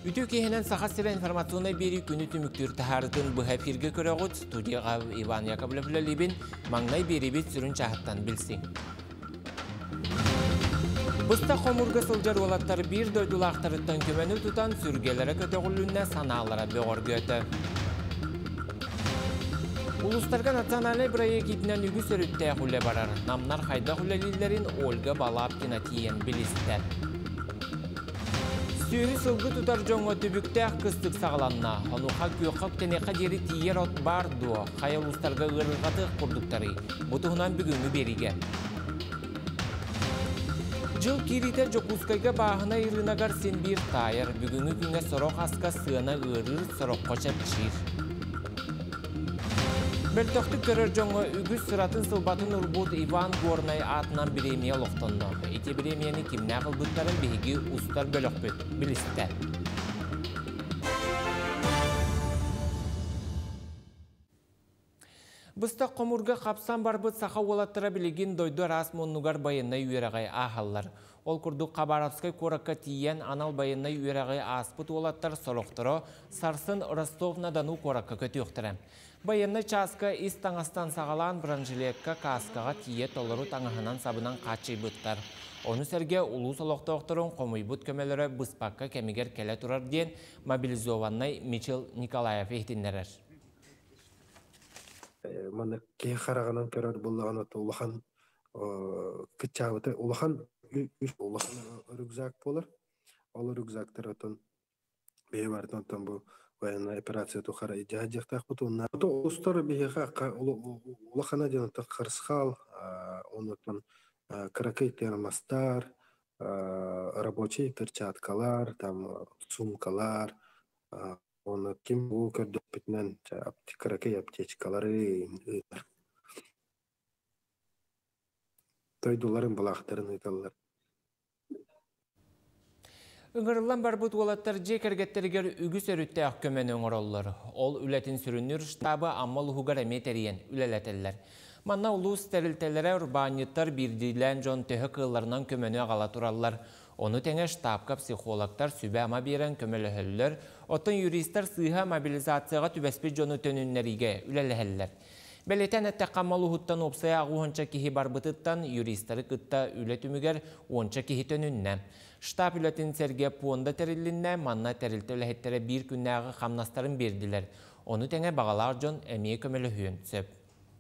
Ütü kehinen saxasıra informasyonay beri günü tümüktür taharıtın bu hepirge körağıt, studiyağa Ivan Yakovlev'le libin, mağnay beri bit sürün çahattan bilsin. Busta komurga sılcar olatları bir doydulaqtarıttan kömeni tutan sürgelere köteğüllüğüne sanalara beğor götü. Uluslarga nasyonalay proyektinen ügü sörütte hülle barar. Namlar hayda hüllelilerin Olga Balapkina tiyen biliste. Sühü sılgı tutar jongo tübükte kıstık sağlanna. Hanuha gökak teneka deri tiyer ot bardu. Haya uluslarga ırılgatı kurdukları. Butuhunan bugünü berige. Jıl kirite Jokuskayga bahına ırınagar sen bir tayar. Bugünü güne sorok aska sığına ırır sorok koçap çir. Beltoqtu körör jongo ügüs sıratın sılbatın urbut Ivan Gornay atынан biremiye loqtonno. Eti biremiyeni kimne qılbıtların bihigi ustar bölöqbüt, biliste. Бұста қомырға қапсан барбыт сақа олаттыра білеген дойды расмоннугар байыннай үйерағай ахаллар. Ол күрді Қабаровскай коракка тиен анал байыннай үйерағай аспыт олаттар сороқтыры Сарсын Ростовнадану коракка көті өқтірі. Байыннай часка ис таңастан сағалан бранжилекка каскаға тие толыру таңығынан сабынан қачай бұттар. Оны сәрге ұлу солоқты оқтырын қомойбұт көмелері бұспаққа кәмегер келе тұрар ден мобилизованнай Мичел Николаев ехтіндерер. Мана ке харагынан көрөр буллаган улахан кычабыты улахан рюкзак болар. Ол рюкзактар отон бейбартан тон бу военная операция то хара ижажактак бутунна. То устар бейга улахана жана кырсхал онотон кракей термостар, рабочие перчаткалар, там сумкалар. Оны ким бұл көрдөппітінен кракей аптечкалары тойдуларын бұлақтарын ұйталар. Үңірілен барбыт олаттар жекергеттерігер үгіс өрітті ақ көмен өңіроллар. Ол үләтін сүрінір штабы аммал ұғығар әметерien үләләтелер. Манна ұлу стерилтелері урбаниттар бірдейлен жон төһі қылларынан көмені ағала тұралар. Onu tenge штабка психологтар sübə ama берен kömölöhöllөр, otun юристтар сыйха мобилизацияға түбәспе жону төнүннәриге үләләһәлләр. Белетен әттәқаммалы хуттан опсая ағу онча кихи барбытыттан юристтары кытта үлә түмігер онча кихи төнүннә. Штаб үләтін сәрге пуонда тәріліннә манна тәрілті үләхеттері бір күннәғы қамнастарын берділер. Onu тenge бағалар жон әмие көмөлөһүн сөп.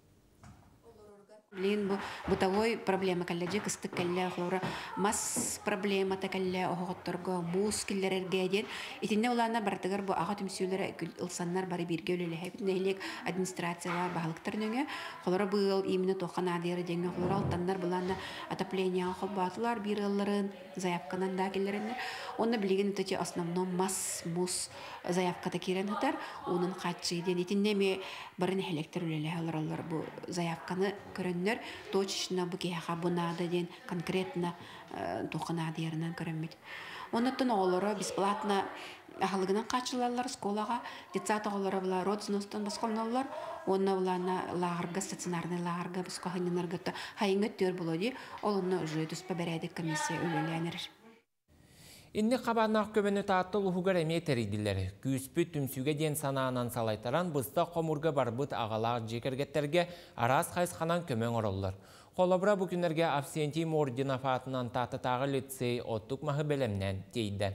Блин, бытовой проблема каллеже кыстык калле хлора мас проблема та калле оготторго мус киллерерге ден итинне улана бартыгар бу ага түмсүлөр ылсаннар бары бирге өлеле хепнелек администрациялар багылыктар нөңө хлора быыл именно тохана дери деңе хлора алтаннар булана отопление холбатылар бир ылларын заявканан да киллерин оны билген тече основном мас мус заявката кирен хатар унун качы ден итинне ме барын электр өлеле хлоралар бу заявканы көрөннөр точечно бу кеха бунада ден конкретно тохана деринен көрөмөт. Онуттан олары бесплатно ахалыгынан качылалар школага, детсат олары була родственностон басколналар, онна булана лагерга стационарный лагерга баскоханнарга хайыңга төр болоди, олонно уже түспө бередик комиссия өлөлөнөр. Инни қабанақ көмені тааттыл ұхығар әме тәрейділер. Күйіспі түмсуге ден санаанан салайтаран бұста қомырға барбыт ағалақ жекергеттерге арас қайсқанан көмен ороллар. Қолабыра бүкіндерге абсентим ординафатынан таты-тағы лицей оттық мағы бәлемнен дейді.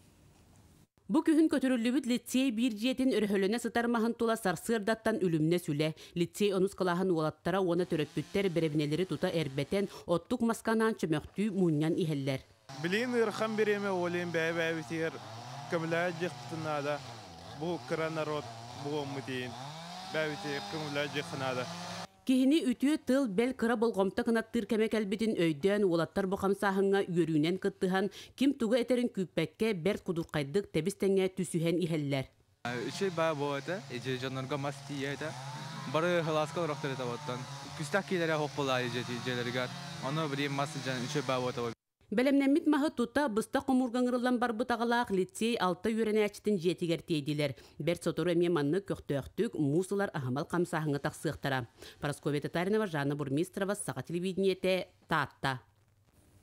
Бу күхін көтірілібіт лицей бір жетін өрхөліне сытармағын тула сарсырдаттан үлімне сүлі. Лицей онус қылағын олаттара оны төрөппүттер беребінелері тута әрбетен оттық масканан чөмөқтүй мұньян ихеллер. Билин ырхан береме олен бәй-бәй-бітер көмілі жықтынада бұл кыра народ бұл мұтейін бәй-бітер көмілі жықтынада. Кихини үтүө тыл бел кыра болғомта кынаттыр кәмек әлбетін өйден олаттар бұқамсағыңа үйөрінен кыттыхан ким туғы әтерін күппәкке бәрт құдырқайдық тәбістәңе түсүхен ихеллер. Үші бәй болыды, ежі жанырға масти еді. Бары ғыласқа ұрақтыр еті оттан. Күстақ кейлері хоқпыла ежелерігер. Оны бірем масы жан үші бәй болыды. Бәлемнәмит мағы тұта бұста құмырғаңырылан барбыт ағалақ лицей алта үйрені әчтін жетігер тейділер. Бәр сотору әме манны көқтөқтік мусылар ахамал қамсағыңы тақсықтыра. Парасковия Татаринова, Жанна Бурмистрова, Саға телевидениеті, Татта.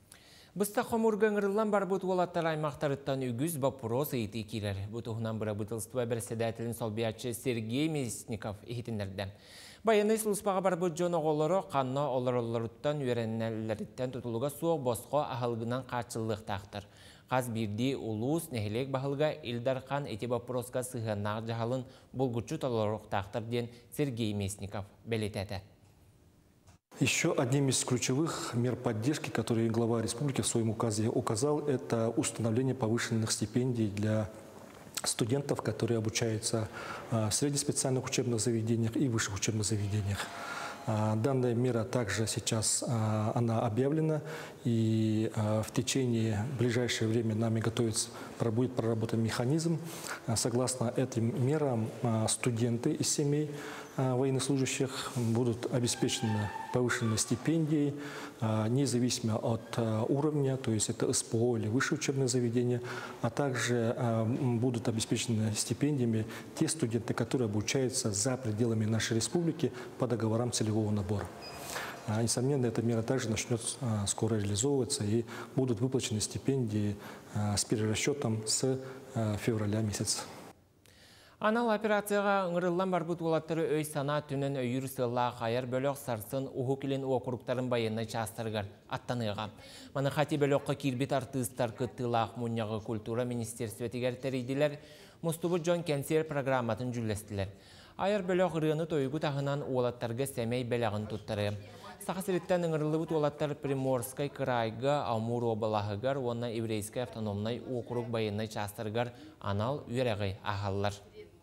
Бұста қомырғыңырылан бар бұт олаттар аймақтарыттан үгіз бапрос еті керер. Бұтығынан бұра бұтылстыва бірседәтілін солбиятчы Сергей Мясников ехетіндерден. Баяны сұлыспаға бар бұт жон оғылары қанна оларыларыттан үйеренелеріттен тұтылыға суық босқо ағылғынан қачылық тақтыр. Қаз бірді ұлыс нәхелек бағылға Илдархан еті бапросқа сығанақ жағалын бұлғычу таларық тақтыр ден Сергей Мясников бәлетәді. Еще одним из ключевых мер поддержки, которые глава республики в своем указе указал, это установление повышенных стипендий для студентов, которые обучаются в среднеспециальных учебных заведениях и высших учебных заведениях. Данная мера также сейчас она объявлена, и в течение ближайшего времени нами будет проработан механизм. Согласно этим мерам студенты из семей военнослужащих будут обеспечены повышенной стипендией, независимо от уровня, то есть это СПО или высшее учебное заведение, а также будут обеспечены стипендиями те студенты, которые обучаются за пределами нашей республики по договорам целевого набора. Несомненно, эта мера также начнет скоро реализовываться и будут выплачены стипендии с перерасчетом с февраля месяца. Анал операцияға ыңырылан барбыт олаттары өй сана түнен өйір сылла қайыр бөліқ сарсын ұху келен оқырықтарын байынна частырғар аттаныға. Маны қати бөліққа кирбет артыстар күттілақ мұняғы культура министерсветігер тәрейділер мұстыбы Джон Кенсер программатын жүлестілер. Айыр бөліқ ғырыны тойгу тағынан олаттарға сәмей бәліғын тұттары. Сақасыреттен ыңырлы бұт олаттар Приморскай крайға Амур обалағығар, онна еврейскай автономнай оқырық байынна частырғар анал үйерәғай ағалар.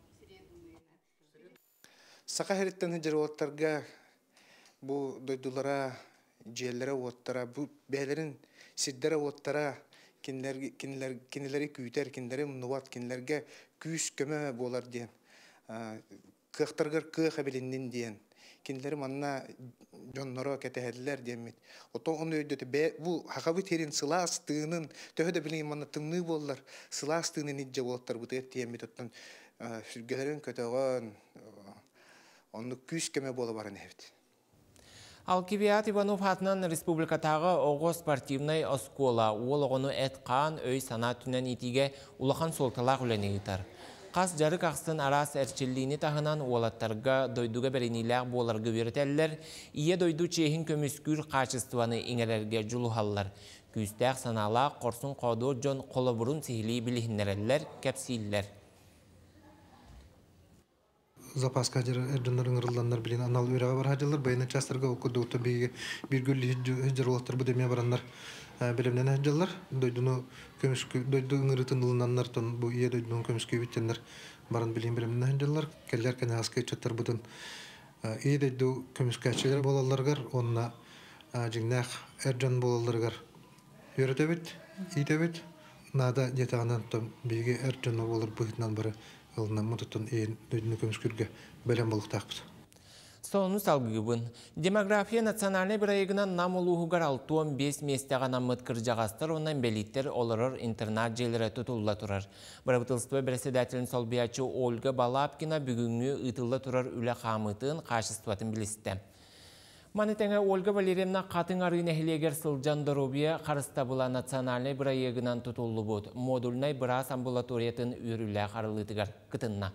Сақа хәреттен хәджер оттарға бұл дойдулара, жиеллері оттара, бұл бәлерін сиддері оттара, кенелері күйтер, кенелері мұнуат, кенелерге күйіс көмі болар дейін. Қықтырғыр қық әбеліннен дейін. Кенелері манна жоннора кәтәхәділер дейін. Отон оны өйдеті, бұл хақабы терін сыла астығының, төхеді білген манна тымны болар, сыла астығының итже болаттар бұты дейін. Сүргелерін көтіған оны күш кеме бола барын әвді. Алкибият Иванов атынан республикатағы оғы спортивнай оскола ол оғыны әтқан өй сана түнен итиге улахан солталақ үләне ұйтар. Қас жарық ақсын арас әрчелліні тағынан олаттарға дойдуға бәріниләқ боларғы өретәлілер, ие дойду чейхін көміскүр қачыстуаны еңерерге жұлухалылар. Күстәқ саналақ қорсын қоду жон қолы сихили білігінерелер, кәпсейлер. Запаска эрденлерин ырылданнар билен анал үрәгә бар хаҗалар байны частырга окуды уты биге бир гөлли җырлыктар бу деме бараннар билемнән хаҗалар дойдуны көмүскө дойду ыңырытын улнаннар тон бу ие дойдуны көмүскө биттеннер барын билемнән хаҗалар келләр кенә аскы чаттар бутын ие дойду көмүскәчеләр болаларгар онна җиңнәх эрден болаларгар йөртәбит итәбит нада детанан тон биге эрден болар бутынан бары Соны салгыбын. Демография национальный бірайығынан намылуғығар 6-15 местеға намыт кіржағастыр, онан белиттер олырыр интернат желері тұтылла тұрар. Бірабытылстығы бірседәтілін солбиячы Ольга Балапкина бүгінгі ұтылла тұрар үлі қамытын қашыстуатын білісті. Манетеңе Ольга Валерьевна қатын арыны әхілегер сылжан дұробия қарыстабыла национальный бірайығынан тұтылы бұд. Модульнай бірас амбулаториятын үрілі қарылытығар күтінна.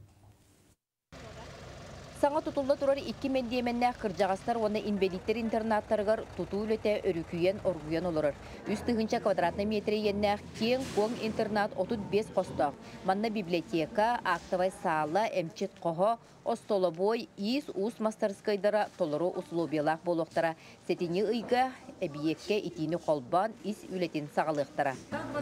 Саңа тұтылды тұрар 2 мендеменне қыржағастар оны инвалидтер интернаттарығар тұту үлеті өрікүйен оргуен олырыр. Үстігінші квадратный метре еннәқ кен коң интернат 35 қостақ. Манна библиотека, актовай сала, әмчет қоғы, остолобой, ис ус мастерскайдара толыру условиялақ болуқтара. Сетіні ұйға әбиекке итіні қолбан ис үлетін сағалықтара.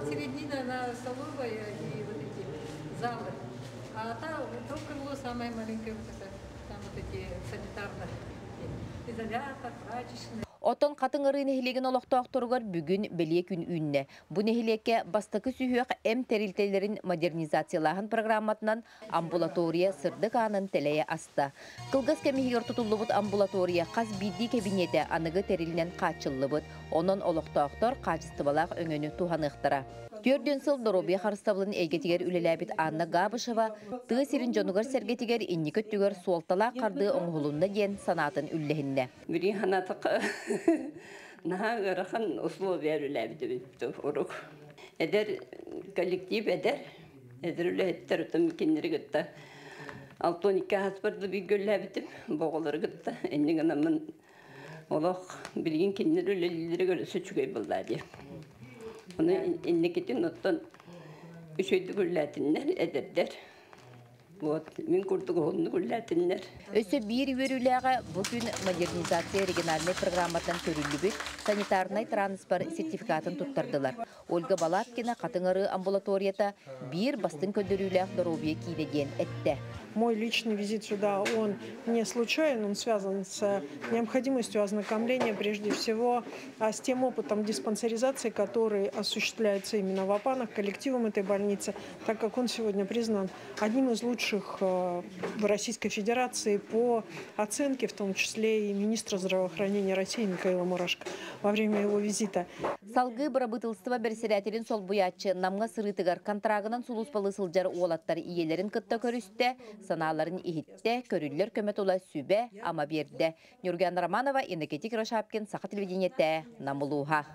Отон қатын ұрын әхілеген олықтауқтырғар бүгін бәле күн үнне. Бұ нәхілекке бастықы сүйіқ әм тәрілтелерін модернизациялағын программатынан амбулатория сырдық анын тәләйе асты. Қылғыз кәмегер тұтылы бұд амбулатория қаз бидді кабинеті анығы тәрілінен қачылы бұд. Онын олықтауқтар қачыстыбалақ өңіні туғанықтыра. Төрден сыл дұробия қарыстабылын әйгетігер үлеләбіт Анна Габышева, тұғы сирін жонығыр сәргетігер инні көттігер суалтала қарды оңғылынна ден санатын үлләхінне. Бірі ханатық Naha garahan условия үләбді урок. Эдер коллектив эдер үләттер үтім кеннері гітті. 6-12 хаспарды bir gölləbitib, boğuları gitdi. Enni ganamın olaq bilgin kenneri ölelileri görüsü çükey bulda diye. Onu enni ketin ottan üçüydü göllətinler ederler. Min kurdu qoğunu göllətinler. Өсі bir өріліға бүгін модернизация региональный программадан көрілібі санитарный транспорт сертификатын тұттардылар. Ольга Балаткина қатыңыры амбулаторията бір бастың көндіріліғ дұробия кейдеген әтті. Мой личный визит сюда, он не случайен, он связан с необходимостью ознакомления прежде всего с тем опытом диспансеризации, который осуществляется именно в Апанах, коллективом этой больницы, так как он сегодня признан одним из лучших в Российской Федерации по оценке, в том числе и министра здравоохранения России Михаила Мурашко во время его визита. Салгы барабытылстыва берсерәтелін сол буятчы намға сырытыгар контрагынан сулуспалы сылжар уолаттар иелерін кытта көрісті, саналарын ихитте, көрілер көмет ола сүбе, ама берді. Нюрген Романова, Энергетик Рошапкин, Сақа телевидениетте, Намылуха.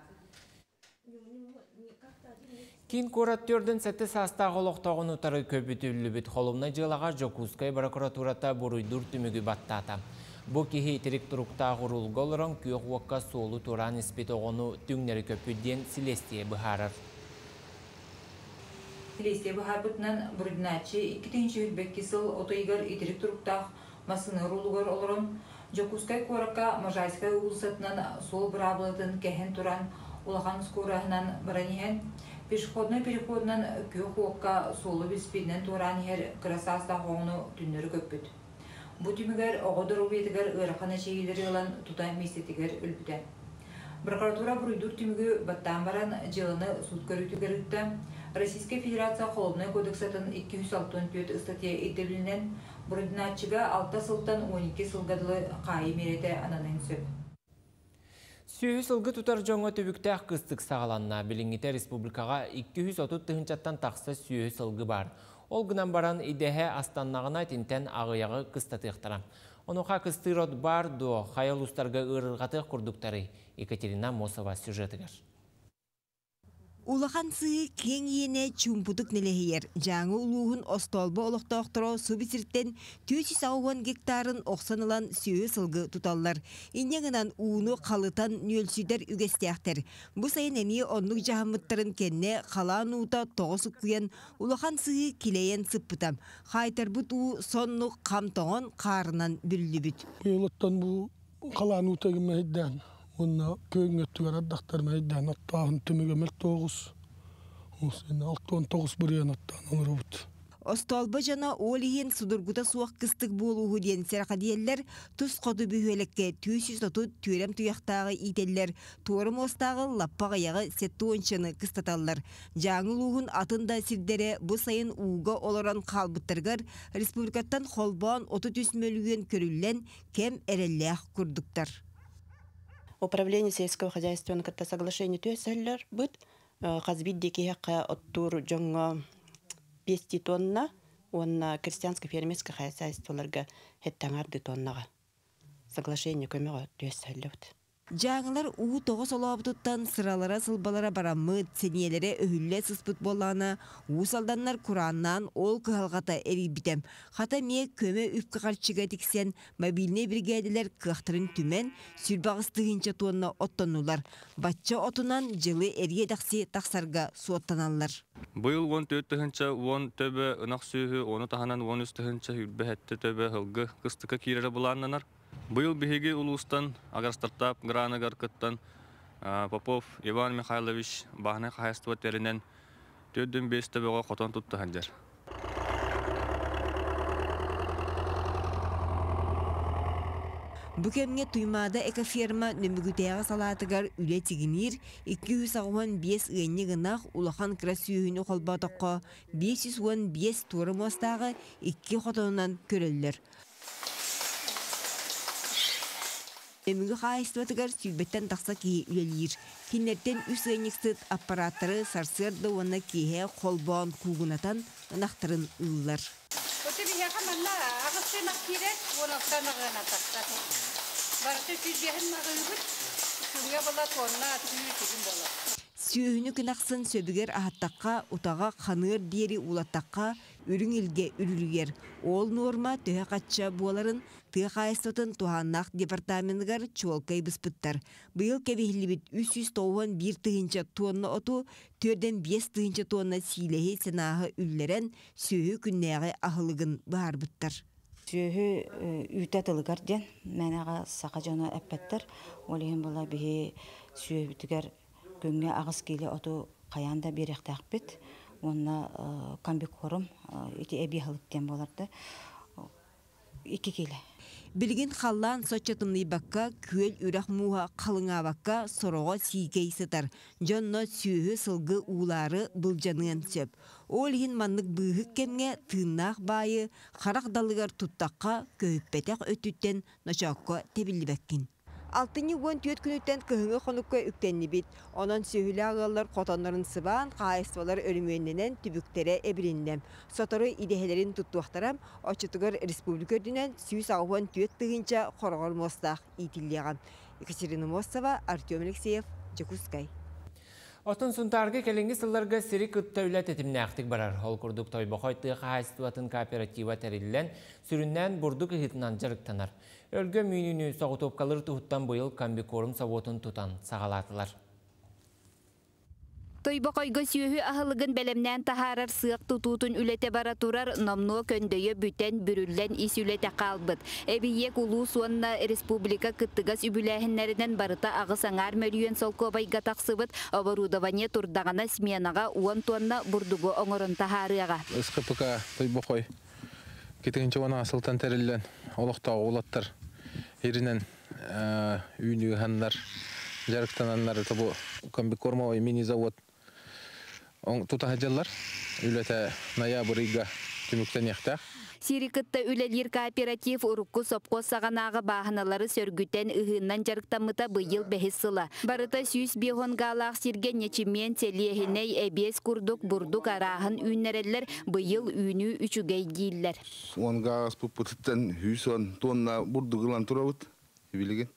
Кин кураттерден сәтті састағы олықтағын ұтары көпітілі біт қолымна жылаға Жокускай прокуратурата бұруйдур түмігі баттата. Бұ кехе етерек тұрықтағы ұрылғылырын күйіқ уаққа солы туран іспет оғыны түңнері көпіден Селестия бұхарыр. Селестия бұхар бұтынан бұрыдыначы 2-ші үлбәкке сыл отайғар етерек тұрықтағы масыны ұрылғыр олырын Жокускай қораққа Можайскай ұлысатынан сол бұрабылытын кәхен туран улахан скорахынан баранихен пешеходной переходынан күйіқ уаққа солы біспедінен туран хер красастағы оғыны түннері көппіт. Бу түмігер оғыдыр обетігер ұрақана шейілері ғылан тұтай местетігер үлбіті. Прокуратура бұруйдур түмігі баттан баран жылыны суд көрітігер үтті. Российская Федерация Холобной кодексатын 264 статья етебілінен бұрыдыначыға 6 сылтан 12 сылғадылы қайы мереті ананын сөп. Сүйі сылғы тұтар жоңы түбікті қыстық сағаланна. Біліңгіте республикаға 230 тұхынчаттан тақсы сүйі сылғы бар. Ол гынан баран идеhe астаннағына тинтен ағыяғы қыстатықтара. Онуға қыстырот бар до қайыл ұстарға ұрырғатық күрдіктары. Екатерина Мосова сюжетігер. Улахан сығы кен ене чумпудық нелехейер. Жаңы улуғын остолбы олықтақтыра субисірттен 460 гектарын оқсанылан сүйі сылғы тұталар. Иннегінан уыны қалытан нөлсүйдер үгестияқтыр. Бұл сайын әне онлық жағымыттарын кенне қалан ұта тоғысық күен улахан сығы келейен сыппытам. Қайтар бұт ұу сонлық қамтоғын қарынан бүлі бүт. Бұйылыттан бұл қалан ұта кемейден. Онна көгіңеттігер ардақтар мәйден аттағын түмігемел 9. Осыны 6-9 бірген аттағын олар бұд. Остолба жана олиген судыргута суақ кыстық болуғы ден сәрқадиелер тұс қоды бүйелекке 230 түрем тұяқтағы ителлер туырым остағы лаппаға яғы сетті оншыны кыстаталар. Жаңылуғын атында сирдері бұл сайын уға оларан қалбыттырғар республикаттан холбан 30 мөлігін көрілен кем әрелләқ күрдіктар. Управление сельского хозяйства на соглашение тюселлер быт казбит дикиха оттур jonga 5 тонна он крестьянско фермерское хозяйство ларга хеттангарды тоннага соглашение көмөгө тюселлер. Жаңылар уу тоғыз олабытыттан сыралара сылбалара барамы ценелері өһүлле сыспыт болана уусалданнар Кураннан ол кыхалғата эрибитем. Хата ме көмө үпкі қарчыға тіксен мобильный бригадилер кықтырын түмен сүрбағыстығынча тонна оттонулар. Батча отунан жылы эрге дақси тақсарға суоттаналар. Быйыл 14-тыгынча 10 төбі ынақ сүйі, оны таханан 13-тыгынча үрбәхетті төбі хылғы қыстықы кейлері бұланнанар. Быйыл бихиги улустан агар стартап гранагар кыттан Попов Иван Михайлович бахны хаяство теринен 4-5 төбеға қотон тұтты ханжар. Бүкемге туймада экоферма нөмігітеға салатыгар үле тигинир 215 үйенне гынақ улахан красүйіні қолбатыққа 515 турым остағы 2 қотонынан көрілдер. Өмігі қайыстыватығар сүйбеттен тақса кейі үлелер. Кенлерден үс ғайнексіз аппараттары сарсырды оны кейе қолбауын куғынатан нақтырын ұлылар. Сүйіні күнақсын сөбігер ағаттаққа, ұтаға қаныр дері улаттаққа, үрің илге үрілгер. Ол норма төе қатша боларын тыға қайыстатын туғаннақ департаментігер чуалкай бұспыттар. Бұйыл кәвехілібіт 391 тығынча тонна оту, 4-5 тығынча тонна силехи сынағы үллерен сүйі күннәғі ағылығын бағар бұттар. Сүйі үйтәт ылығар ден, мәнәға сақа жона әппәттір. Олеген бола бігі сүйі бүтігер көңге ағыз келі оту қаянда беректәк бет. Онна камбик хорым ити әбі халыктен боларды. 2 келі. Білген қаллан сочатымны баққа, көл үрәқ муға қалыңа баққа сороға сигей сытар. Жонно сүйі сылғы улары бұлжанын сөп. Ол ен маннық бұғық кемге тыыннақ байы, қарақ далығар тұттаққа көйіппетек өттіттен ночаққа тебілі бәккін. Алтыны гон түйет күніттен көхіңі қоныққа үктенні бит. Онан сөйлі ағалар қотанларын сыбан, қайыстывалар өрімөнненен түбіктері әбіріндем. Сотары идехелерін тұттуақтарам, очытығыр республикөрдінен сүйіс ағуан түйет тұғынша қорғар мостақ итілдеған. Екатерина Мостова, Артем Алексеев, Жекускай. Отын сұнтарғы келінгі сылларға сирі күтті үләт етіміне ақтық барар. Ол күрдік тойбақой тұғы қайыстыватын кооператива тәрелілен сүріннен бұрдық ұғытынан жарықтанар. Өлгі мүйнүні соғытып қалыр тұғыттан бұйыл комбикорым савотын тұтан сағалатылар. Тойбақойғы сүйі ағылығын бәлемнен тахарар сыяқ тұтутын үлете бара тұрар номно көндейі бүтен бүрілден ис үлете қалбыт. Әбиек ұлу суанна республика кыттығас үбіләхінлерінен барыта ағыс аңар мөрүйен солқобайға тақсыбыт, оборудование тұрдағана сменаға уан туанна бұрдығы оңырын тахарыға. СКПК Тойбақой кетігінші вана асылтан тәрілден олықтағы олаттар ерінен үйіні ғандар жарықтананлар табу комбикормовый мини-завод Тутахаджалар үләтә ноябрьга түмүктән яхтах. Сирикытта үлелер кооператив урукку сопко саганағы бағыналары сөргүтен ыһыннан жарықтамыта бұйыл бәхісіла. Барыта сүйіс бейхонғалақ сирген нечімен телиехіней әбес күрдік бұрдық арағын үйнерелер бұйыл үйні үчігей дейілер. Онға спұппытыттан үйсон тонна бұрдығылан тұрауыт, білеген.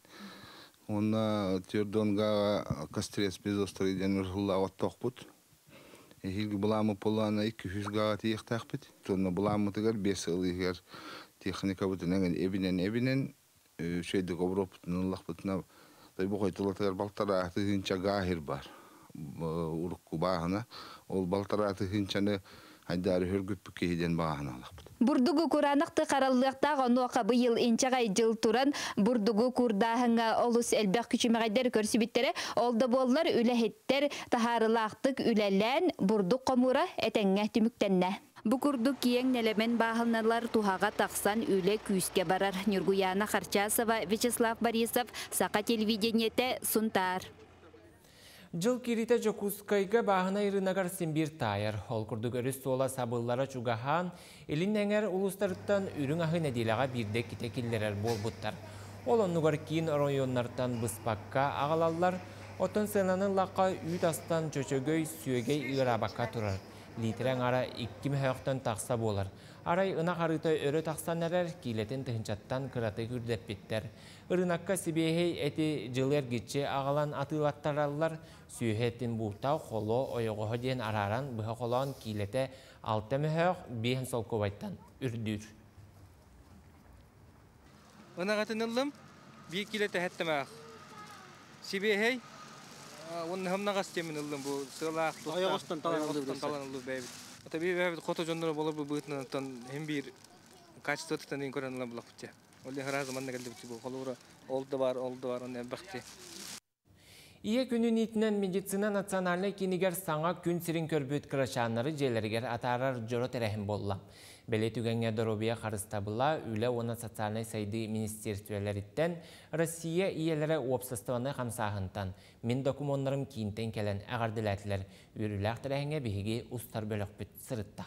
Онна тердонға кастрес безостройден үрғылла оттақ бұд. Хилги буламы полана 200 тиек тақпет. Тонна буламы тегер 5 ылыгер техника бутунан эбинен шейди гобропутун лахпутна. Тойбақой тулатыр балтара тыгынча гахир бар. Урукку баһана. Ол балтара тыгынчаны хайдары хөргүп кейден баһана лахпут. Бурдугу куранықты қаралықтақ онуақа бұйыл инчағай жыл туран бурдугу курдағыңа олыс әлбәқ күчімағайдар көрсібіттері олды боллар үләхеттер тахарылақтық үләлән бурдук қомура әтәңә түміктенне. Бұ күрдік киең нәлемен бағылналар туғаға тақсан үлі күйіске барар. Нюргуяна Харчасова, Вячеслав Борисов, Сақа телевидениеті Сунтар. Жыл кирите Жокускайга бағына ирынагар симбир тайыр. Ол күрдік өріс сола сабыллара чугахан, елін әңер ұлыстарыттан үрін ағын әдилаға бірде китекиллерер бол бұттар. Ол онугар кейін районнартан бұспаққа ағалалар, отын сынанын лаққа үйт астан чөчөгөй сүйегей ұйрабаққа тұрар. Литрен ара 2 мәйоқтан тақса болар. Арай ына қарыта өрі тақсан әрер, кейлетін тұхынчаттан қыраты күрдеп біттер. Үрінаққа сібейхей әті жылер кетче ағалан атылаттаралар, сүйхеттін бұқтау қолу ойығы ден араран бұға қолуан кейлеті 6 мәйоқ 5 сол көбайттан үрдір. Ынағатын ұлым, бей кейлеті әттімәқ. Сібейхей, onun hamna temmin ıldım bu sığlaq ayağıstan talanıldı beybi. Tabii beybi koto jonları bolur bu bıtından hem bir kaçtı tutan in koranlar bulaqtı. Oldu her zaman da geldi bu kolura oldu var onu bakti. İye günün itinden meditsina nasyonalne kiniger sağa gün sirin körbüt kıraşanları jelerger atarar joro terehim bolla. Bele tügenge dorobiya qarıstabıla üle ona sotsialnay saydı ministerstveleritten Rossiya iyelere opsastavаны qamsağıntan min dokumonlarım kiyinten kelen ağardilatlar ürülaq terehenge bihigi ustar bölük büt sırıtta.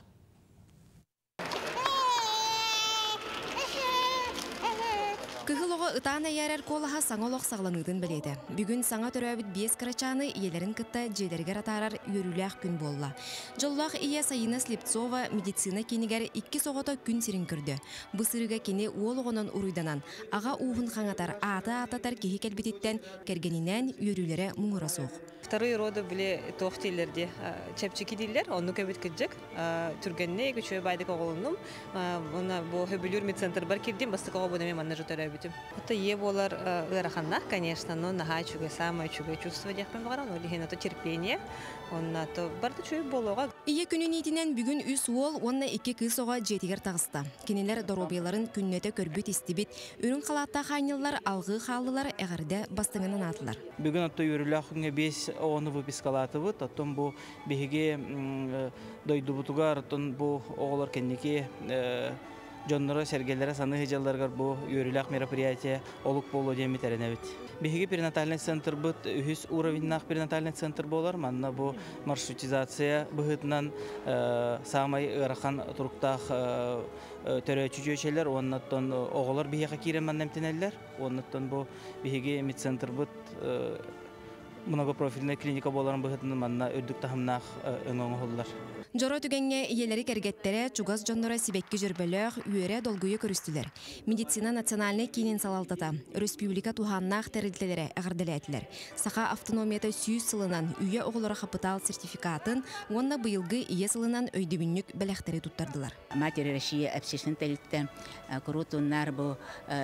Кыхылоға ытан әйәрер колаға саңолық сағланудың біледі. Бүгін саңа төрәбіт 5 қырачаны иелерін кытта желергер атарар үйеріләқ күн болла. Жоллақ ие Сайына Слепцова медицина кенігер 2 соғыта күн сирин күрді. Бұсырыға кені олығынан ұруйданан, аға уғын қаңатар ата-ататар кехи кәлбететтен кәргенінен үйерілері мұңыра соқ. Вторые роды были тохтилерде чепчики дилер, он нукабит кыджак, түргенне күчөй байдык оголунум, она бо хөбүлүр медцентр бар кирдим, бастык ого бодеме манна жотара битим. Это е болар ыраханна, конечно, но нага чуга самое чуга чувство дяхпен багаран, но лихен это терпение, он то барда чуй болога. Ие күнүн итинен бүгүн үс уол, онна 2 кыз ога жетигер тагыста. Кенелер доробыйларын күннете көрбүт истибит, үрүн калаатта хайнылар, алгы халылар эгерде бастыңынан атылар. Бүгүн отто юрүлах күнгө 5 оны выпискалатыбыт, оттон бу биһиге дойдубутугар, оттон бу оголор кенники жоннора сергеллere саны хыжалларгар бу юрилак мероприятие олук болу деми теренебит. Биһиге перинатальный центр быт үһүс уровеннах перинатальный центр болар, манна бу маршрутизация быһытынан самай ырахан туруктах төрөчү жөчелер, оннаттан оголор биһиге кирен маннемтенеллер, оннаттан бу биһиге медцентр быт многопрофильная клиника боларын быһытын манна өдүк тахымнах өңөңө холлар. Жоро түгенге иелери кергеттере чугас жоннора сибекки жүрбөлөөх үйөрө долгуйу көрүстүлөр. Медицина национальный кинин салалтата, республика туханнах терилтелере агырделетилер. Саха автономията сүйүз сылынан үйө оголора капитал сертификатын, онна быйылгы ие сылынан өйдөбүннүк белектери туттардылар. Матери Россия общественный терилте крутуннар бу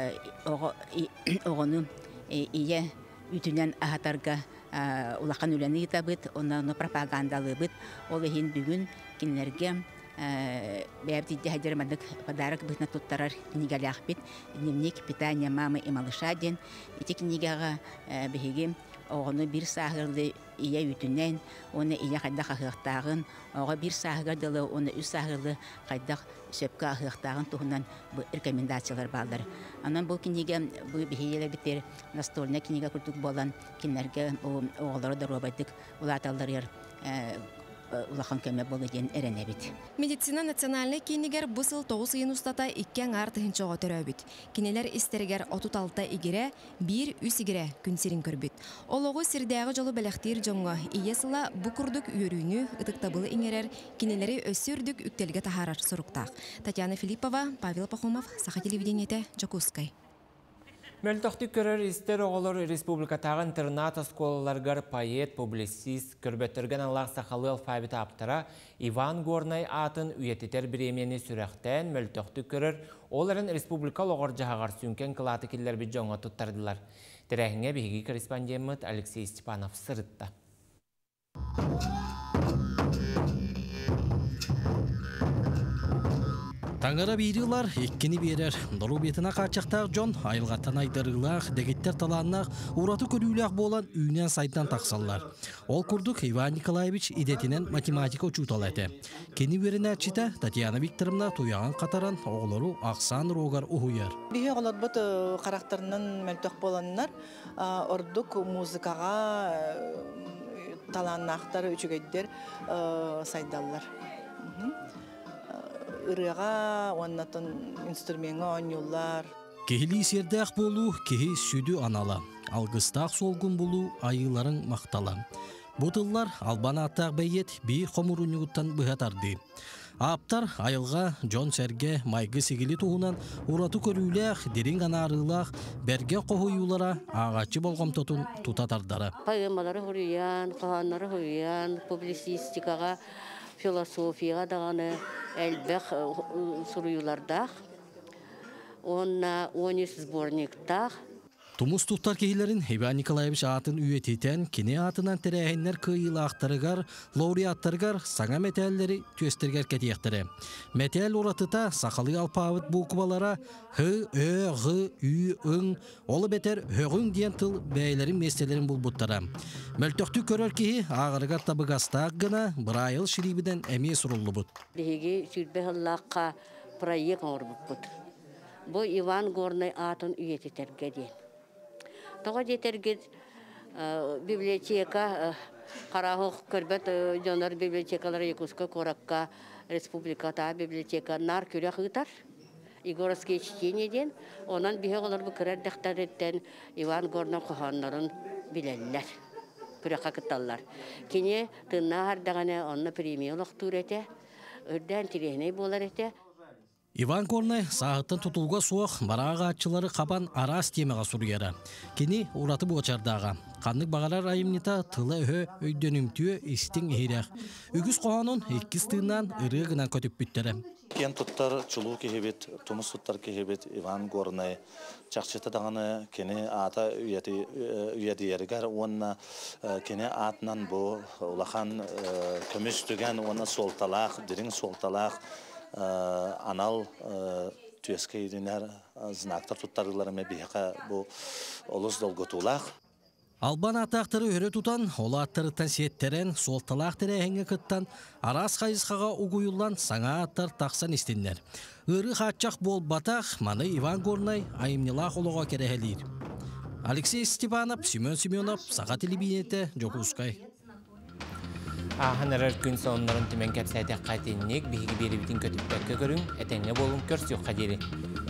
огону ие үтүнен ахатарга улахан үләне итабыт, онны пропагандалы быт, ол ехин бүгін кинлерге бәбдидде хәдермадык подарок бытна туттарар книгалях бит, дневник питания мамы и малыша ден. Эти книгага бігеге оғыны бір сағырды ие үтінен, оны ие қайдақ ақықтағын, оға бір сағырдылы, оны үс сағырды қайдақ сөпкі ақықтағын тұғынан рекомендациялар балдар. Анан бұл книга бігеелер бітер настольна книга күртік болан кинлерге оғылары да робайдық улаталар улахан көмө болу ден эренебит. Медицина национальный кинигер бусыл 9 ыйын устата 2 аңар тыһынчого төрөбүт. Кинелер истергер 36 игире, 1 үс игире күнсерин көрбүт. Ологу сирдәгы жолу белектир жоңго иесыла бу курдук үйөрүүнү ытыктабылы иңерер, кинелери өссүрдүк үктелге тахарар суруктак. Татьяна Филиппова, Павел Пахомов, Саха телевидениете, Жокускай. Мөлтөктү көрөр истер оголор республикатагы интернат осколаларгар поэт, публицист, көрбөттөргөн аллах сахалы алфавит аптара Иван Горнай атын үйетитер биремени сүрөктен мөлтөктү көрөр оларын республикал огор жагар сүнкен кылаты киллер бит жоңго туттардылар. Терехиңе биги корреспондент Алексей Степанов сырытта. Таңара бейрилар, еккені берер. Дұру бетіна қачақтақ жон, айылғаттан айдырылақ, дегеттер таланнақ, ураты көріліғ болан үйнен сайттан тақсалар. Ол күрдік Иван Николаевич идетінен математика учутал әті. Кені берін әтчіті Татьяна Викторовна туяған қатаран оғылыру Ақсан Рогар ұхуяр. Бейе оғылар бұт қарақтарынан мәлтөк боланнар, ордық музыкаға таланнақтар өчігейдер сайдалар. Үріға, оннатын инструменті ойнулар. Кехили сердәқ болу, кехи сүді анала. Алғыстақ солғын болу, айыларын мақтала. Бұтылар албан аттақ бәйет бір қомыруынығыттан бұғатарды. Аптар айылға Джон Серге майғы сегілі туғынан ураты көріліғ, дерін ғанарылақ, бәрге қоғыюлара ағачы болғам тұтын тұтатардары. Поэмалары хұриян, қағанлары хұриян, публицистикаға, философияға дағаны әлбәқ сұруюлардақ, онна 13 сборниктақ. Тумус тұқтар кейлерін Иван Николаевич атын үйететен, кене атынан тәрәйінлер күйілі ақтарығар, лауреаттарығар, саңа мәтәлері төстергер кәтияқтары. Мәтәл оратыта сақалы алпауыт бұқыбалара Х, Ö, Ғ, Ü, Үң, олы бәтер Höғың ден тыл бәйлерін местелерін бұлбұттара. Мөлтөкті көрір кейі ағырғар табығастақ ғына бір айыл шірибіден әме сұрылы бұд. Беге сүрбәғылаққа проект орбұт. Бұл Иван Горнай атын үйететерге ден. Тоға жетергет библиотека, қарағық көрбет жонар библиотекалары Якутска, Коракка, Республиката библиотека нар көрек ұйтар. Игоровское чтениеден, онан бихе олар бу кырардактарыттен Иван Горнов коханнарын билеллер. Күрәккә кыталлар. Кине тынна хардаганы онны премиялык турете, өрдән тирехне болар ете. Иван Горнай сағыттан тұтылға суық бараға атчылары қапан арас темеға сұргері. Кені ұраты бұғачардағы. Қанлық бағарар айымнета тылы өй өйдөнімтіе істің ехерек. Үгіз қоғанын еккіз тыңнан ұрығынан көтіп бүттері. Кен тұттар чулу кехебет, тумыс тұттар кехебет Иван Горнай. Чақчыты дағаны кені ата үйеті ерігер, онына кені атынан бұл ұлақан көміс түген, оны солталақ, дирин солталақ, анал түйеске едінер знактар тұттарыларыме бейқа бұл олыз долготулақ. Албан атақтары өрі тұтан, ола аттарыттан сеттерен, солталақ тәрәйінгі күттан, арас қайызқаға ұғыйылан саңа аттар тақсан істенлер. Үрі қатчақ бол батақ, маны Иван Горнай айымнылақ олыға керехелер. Алексей Степанов, Семен Семенов, Саға телебинеті, Жокускай. Аханарар күн соңларын түмен кәпсәйдек қайтеннек, бігі бері бітін көтіппәкке көрің, әтәңе болын көрс yok қадері.